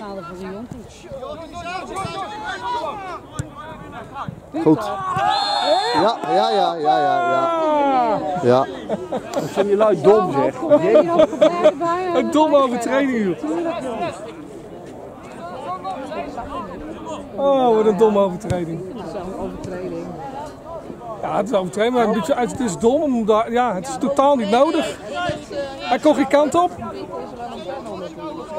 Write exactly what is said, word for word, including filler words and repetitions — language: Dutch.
finale voor de jongens. Goed. Ja, ja, ja, ja, ja, ja. Ja. Dat zijn die lui dom, zeg. Een domme overtreding, joh. Oh, wat een domme overtreding. Dat is een overtreding. Ja, het is overtreding, maar een beetje, het is dom. Omdat, ja, het is totaal niet nodig. Hij kon geen kant op.